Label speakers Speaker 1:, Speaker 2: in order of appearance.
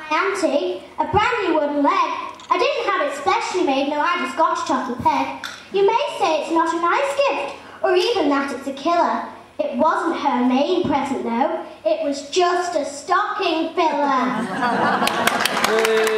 Speaker 1: Auntie, a brand new wooden leg. I didn't have it specially made, no, I just got it off the peg. You may say it's not a nice gift, or even that it's a killer. It wasn't her main present, though. It was just a stocking filler.